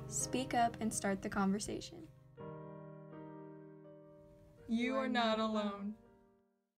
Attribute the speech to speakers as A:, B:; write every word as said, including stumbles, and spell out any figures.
A: Speak up and start the conversation.
B: You are not alone.